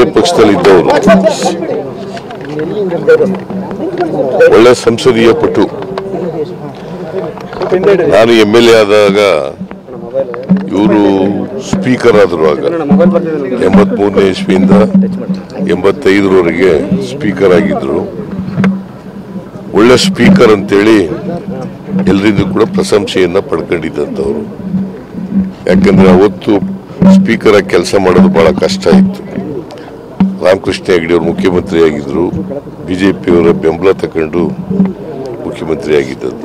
ಪಕ್ಷದಲ್ಲಿದ್ದವರು ಒಳ್ಳೆ ಸಂಸದೀಯ ಪಟು. ನಾನು MLA ಆದಾಗ ಇವರು ಸ್ಪೀಕರ್ ಆದರು. ಆಗ 83ನೇ ಇಸ್ವಿಯಿಂದ 85ರವರೆಗೆ ಸ್ಪೀಕರ್ ಆಗಿದ್ರು. ಒಳ್ಳೆ ಸ್ಪೀಕರ್ ಅಂತೇಳಿ ಎಲ್ಲರಿಗೂ ಕೂಡ ಪ್ರಶಂಸೆಯನ್ನ ಪಡ್ಕೊಂಡಿದ್ದಂಥವ್ರು. ಯಾಕಂದ್ರೆ ಅವತ್ತು ಸ್ಪೀಕರ್ ಆಗಿ ಕೆಲಸ ಮಾಡೋದು ಬಹಳ ಕಷ್ಟ ಇತ್ತು. ರಾಮಕೃಷ್ಣ ಹೆಗಡೆ ಅವರು ಮುಖ್ಯಮಂತ್ರಿ ಆಗಿದ್ರು. ಬಿಜೆಪಿಯವರ ಬೆಂಬಲ ತಗೊಂಡು ಮುಖ್ಯಮಂತ್ರಿ ಆಗಿದ್ದದ್ದು.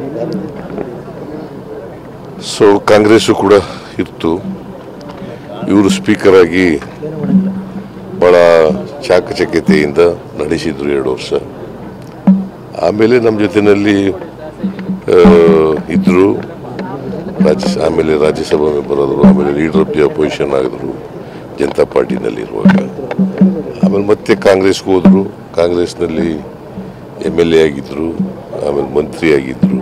ಸೊ ಕಾಂಗ್ರೆಸ್ಸು ಕೂಡ ಇತ್ತು. ಇವರು ಸ್ಪೀಕರ್ ಆಗಿ ಬಹಳ ಚಾಕಚಕ್ಯತೆಯಿಂದ ನಡೆಸಿದ್ರು 2 ವರ್ಷ. ಆಮೇಲೆ ನಮ್ಮ ಜೊತೆಯಲ್ಲಿ ಇದ್ರು. ಆಮೇಲೆ ರಾಜ್ಯಸಭಾ ಮೆಂಬರ್ ಆದರು. ಆಮೇಲೆ ಲೀಡರ್ ಆಫ್ ದಿ ಅಪೋಸಿಷನ್ ಆಗಿದ್ರು ಜನತಾ ಪಾರ್ಟಿನಲ್ಲಿರುವಾಗ. ಆಮೇಲೆ ಮತ್ತೆ ಕಾಂಗ್ರೆಸ್ಗೆ ಹೋದರು. ಕಾಂಗ್ರೆಸ್ನಲ್ಲಿ MLA ಆಗಿದ್ರು. ಆಮೇಲೆ ಮಂತ್ರಿ ಆಗಿದ್ರು.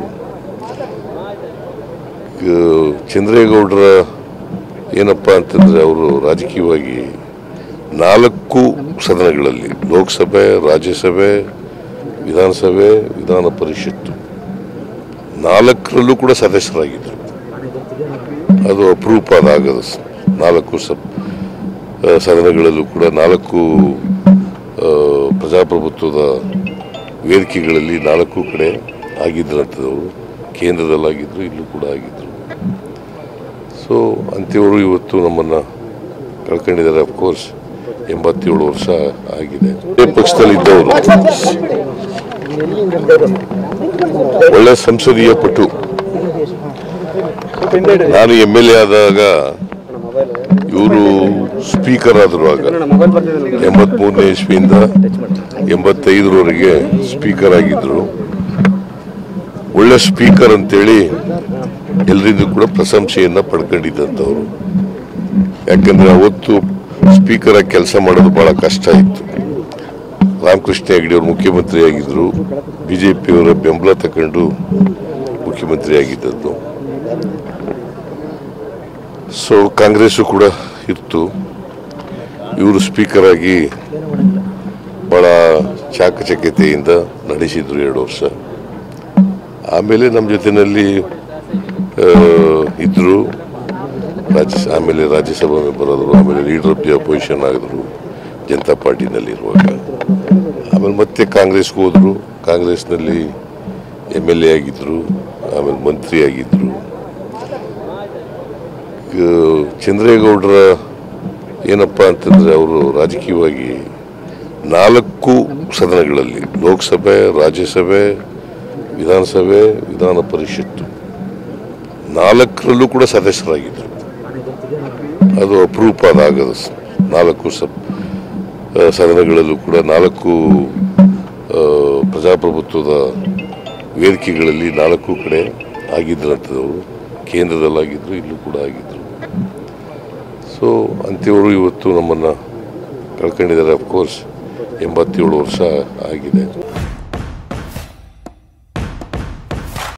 ಚಂದ್ರೇಗೌಡರ ಏನಪ್ಪ ಅಂತಂದರೆ ಅವರು ರಾಜಕೀಯವಾಗಿ 4 ಸದನಗಳಲ್ಲಿ ಲೋಕಸಭೆ, ರಾಜ್ಯಸಭೆ, ವಿಧಾನಸಭೆ, ವಿಧಾನ ಪರಿಷತ್ತು 4ರಲ್ಲೂ ಕೂಡ ಸದಸ್ಯರಾಗಿದ್ದರು. ಅದು ಅಪರೂಪ ಅದಾಗದು. 4 ಸದನಗಳಲ್ಲೂ ಕೂಡ 4 ಪ್ರಜಾಪ್ರಭುತ್ವದ ವೇದಿಕೆಗಳಲ್ಲಿ 4 ಕಡೆ ಆಗಿದ್ರಂಥವ್ರು. ಕೇಂದ್ರದಲ್ಲಾಗಿದ್ದರು, ಇಲ್ಲೂ ಕೂಡ ಆಗಿದ್ದರು. ಸೊ ಅಂಥವರು ಇವತ್ತು ನಮ್ಮನ್ನು ಕಳ್ಕೊಂಡಿದ್ದಾರೆ. ಅಫ್ಕೋರ್ಸ್ 87 ವರ್ಷ ಆಗಿದೆ. ಪಕ್ಷದಲ್ಲಿದ್ದವರು ಒಳ್ಳೆ ಸಂಸದೀಯ ಪಟು. ನಾನು MLA ಆದಾಗ ಇವರು ಸ್ಪೀಕರ್ ಆದರು. ಆಗ 83ನೇ ಇಸ್ವಿಯಿಂದ 85ರವರೆಗೆ ಸ್ಪೀಕರ್ ಆಗಿದ್ರು. ಒಳ್ಳೆ ಸ್ಪೀಕರ್ ಅಂತೇಳಿ ಎಲ್ಲರಿಗೂ ಕೂಡ ಪ್ರಶಂಸೆಯನ್ನ ಪಡ್ಕೊಂಡಿದ್ದಂಥವ್ರು. ಯಾಕಂದ್ರೆ ಅವತ್ತು ಸ್ಪೀಕರ್ ಆಗಿ ಕೆಲಸ ಮಾಡೋದು ಬಹಳ ಕಷ್ಟ ಇತ್ತು. ರಾಮಕೃಷ್ಣ ಹೆಗಡೆ ಅವರು ಮುಖ್ಯಮಂತ್ರಿ ಆಗಿದ್ರು. ಬಿಜೆಪಿಯವರ ಬೆಂಬಲ ತಗೊಂಡು ಮುಖ್ಯಮಂತ್ರಿ ಆಗಿದ್ದದ್ದು. ಸೊ ಕಾಂಗ್ರೆಸ್ಸು ಕೂಡ ಇತ್ತು. ಇವರು ಸ್ಪೀಕರ್ ಆಗಿ ಬಹಳ ಚಾಕಚಕ್ಯತೆಯಿಂದ ನಡೆಸಿದ್ರು 2 ವರ್ಷ. ಆಮೇಲೆ ನಮ್ಮ ಜೊತೆಯಲ್ಲಿ ಇದ್ರು. ಆಮೇಲೆ ರಾಜ್ಯಸಭಾ ಮೆಂಬರ್ ಆದರು. ಆಮೇಲೆ ಲೀಡರ್ ಆಫ್ ದಿ ಅಪೋಸಿಷನ್ ಆಗಿದ್ರು ಜನತಾ ಪಾರ್ಟಿನಲ್ಲಿರುವಾಗ. ಆಮೇಲೆ ಮತ್ತೆ ಕಾಂಗ್ರೆಸ್ಗೆ ಹೋದರು. ಕಾಂಗ್ರೆಸ್ನಲ್ಲಿ MLA ಆಗಿದ್ರು. ಆಮೇಲೆ ಮಂತ್ರಿ ಆಗಿದ್ರು. ಚಂದ್ರೇಗೌಡರ ಏನಪ್ಪ ಅಂತಂದರೆ ಅವರು ರಾಜಕೀಯವಾಗಿ 4 ಸದನಗಳಲ್ಲಿ ಲೋಕಸಭೆ, ರಾಜ್ಯಸಭೆ, ವಿಧಾನಸಭೆ, ವಿಧಾನ ಪರಿಷತ್ತು 4ರಲ್ಲೂ ಕೂಡ ಸದಸ್ಯರಾಗಿದ್ದರು. ಅದು ಅಪರೂಪ ಅದಾಗದು. 4 ಸದನಗಳಲ್ಲೂ ಕೂಡ 4 ಪ್ರಜಾಪ್ರಭುತ್ವದ ವೇದಿಕೆಗಳಲ್ಲಿ 4 ಕಡೆ ಆಗಿದ್ರಂಥವ್ರು. ಕೇಂದ್ರದಲ್ಲಾಗಿದ್ದರು, ಇಲ್ಲೂ ಕೂಡ ಆಗಿದ್ದರು. ಸೊ ಅಂಥವರು ಇವತ್ತು ನಮ್ಮನ್ನು ಕಳ್ಕೊಂಡಿದ್ದಾರೆ. ಅಫ್ಕೋರ್ಸ್ 87 ವರ್ಷ ಆಗಿದೆ.